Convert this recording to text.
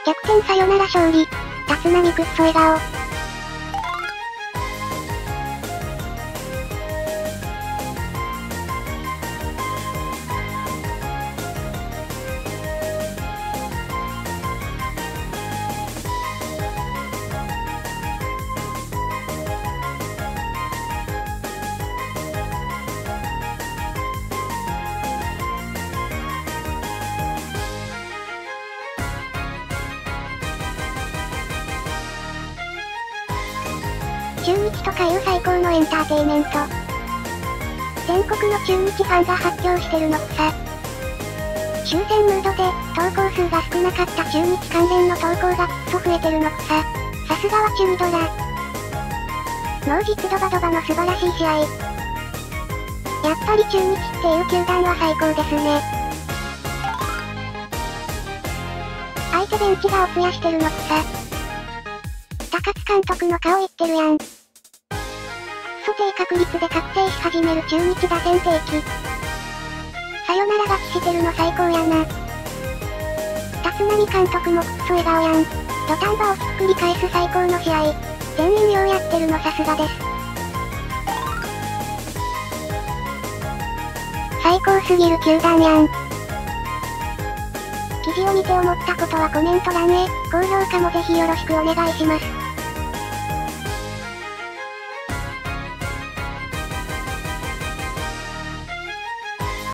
逆転サヨナラ勝利。立浪くっそ笑顔。中日とかいう最高のエンターテイメント。全国の中日ファンが発狂してるのくさ。終戦ムードで、投稿数が少なかった中日関連の投稿がくっそ増えてるのくさ。さすがは中日ドラ。ノー実ドバドバの素晴らしい試合。やっぱり中日っていう球団は最高ですね。相手ベンチがおつやしてるのくさ。高津監督の顔言ってるやん。低確率で覚醒し始める中日打線定期。さよなら勝ちしてるの最高やな。立浪監督もくっそ笑顔やん。土壇場をひっくり返す最高の試合。全員ようやってるのさすがです。最高すぎる球団やん。記事を見て思ったことはコメント欄へ、高評価もぜひよろしくお願いします。